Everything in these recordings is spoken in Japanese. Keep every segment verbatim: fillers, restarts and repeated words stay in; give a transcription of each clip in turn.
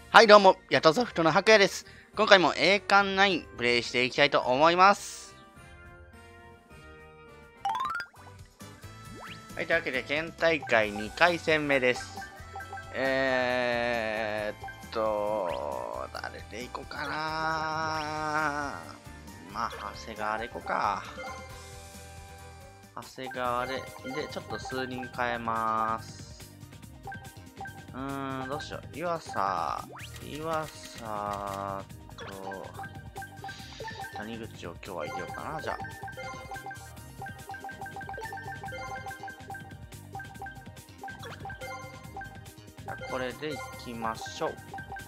はいどうも、ヤトソフトの白夜です。今回も栄冠ナインプレイしていきたいと思います。はい、というわけで県大会にかい戦目です。えーっと、誰でいこうかな。まあ、長谷川でいこうか。長谷川で、で、ちょっと数人変えます。うーん、どうしよう。岩佐、岩佐と、谷口を今日は入れようかな、じゃあ。じゃあこれでいきましょう。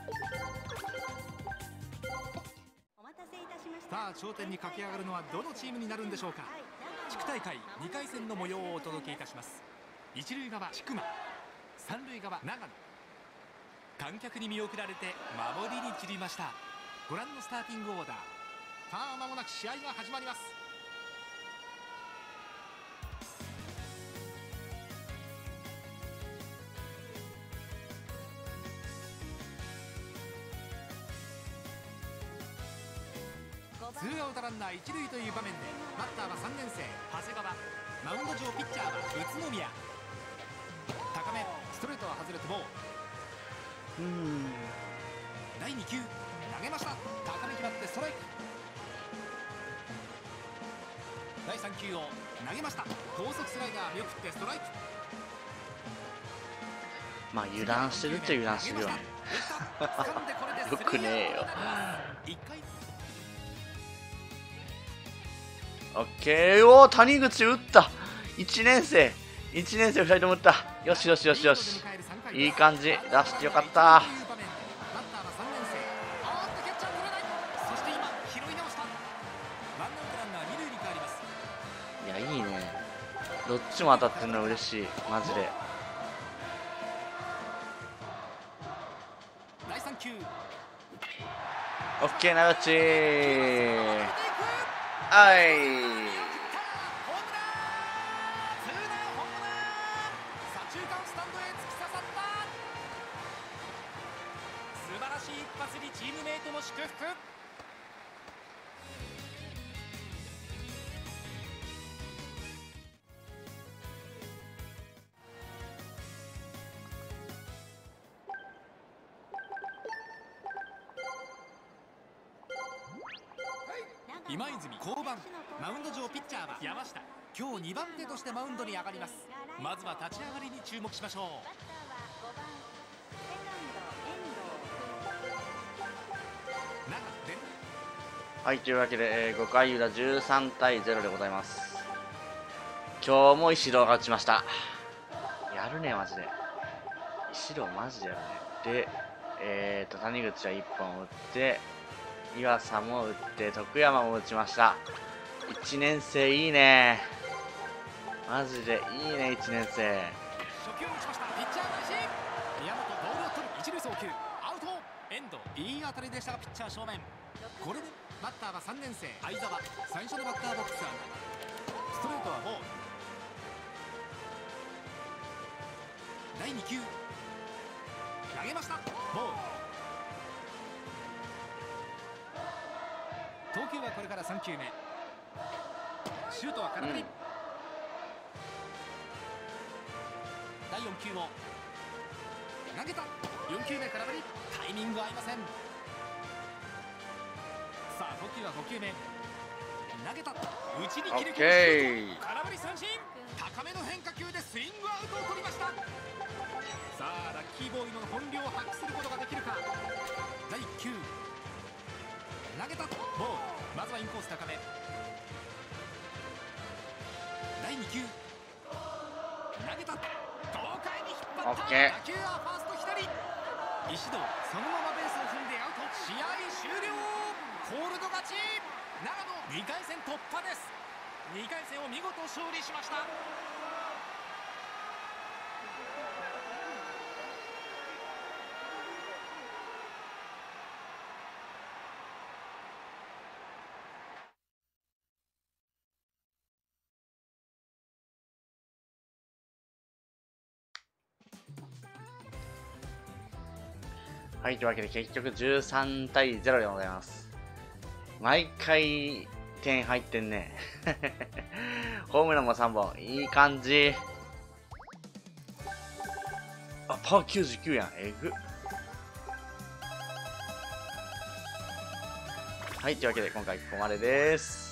さあ頂点に駆け上がるのはどのチームになるんでしょうか。地区大会にかい戦の模様をお届けいたします。一塁側千曲、三塁側長野。観客に見送られて守りに散りました。ご覧のスターティングオーダー。さあ間もなく試合が始まります。ツーアウトランナー一塁という場面でバッターはさんねん生長谷川。マウンド上ピッチャーは宇都宮。高めストレートは外れてボール。 うーん、 だいに球投げました。高め決まってストライク。だいさん球を投げました。高速スライダー見送ってストライク。 まあ油断してるっちゃ油断してるよね。よくねえよ。オッケー。おー、谷口打った。いちねん生いちねん生ふたりとも打った。よしよしよしよし、いい感じ出してよかった。いや、いいね。どっちも当たってるの嬉しい、マジで。オッケー、長内。はい。 素晴らしい一発にチームメイトも祝福。今泉降板。マウンド上ピッチャーは山下。今日にばん手としてマウンドに上がります。まずは立ち上がりに注目しましょう。 はい、というわけで、えー、ごかい裏じゅうさんたいゼロでございます。今日も石堂が打ちました。やるね、マジで。石堂マジでやるね。で、えーと、谷口はいっぽん打って、岩佐も打って、徳山も打ちました。いちねん生いいね。マジでいいね、いちねん生。 初球を打ちました。ピッチャー返し。宮本ボールを取る。一塁送球アウト。遠藤いい当たりでしたがピッチャー正面。これでバッターはさんねん生相澤。最初のバッターボックスはストレートはボール。だいに球投げました。ボール。投球はこれからさん球目。シュートは空振り、うん、だいよん球を投げた。よん球目空振り。タイミング合いません。さあ投球はご球目投げた。内に切れ込む。空振り三振。高めの変化球でスイングアウトを取りました。さあラッキーボーイの本領を発揮することができるか。だいいっ球投げた。ボール。まずはインコース高め。だいに球投げた。豪快に引っ張った。打球はファースト左。石堂そのままベースを踏んでアウト。試合終了。コールド勝ち。長野にかい戦突破です。にかい戦を見事勝利しました。 はい、というわけで結局じゅうさんたいゼロでございます。毎回点入ってんね。ホームランもさんぼん。いい感じ。あ、パワーきゅうじゅうきゅうやん。えぐ。はい、というわけで今回ここまでです。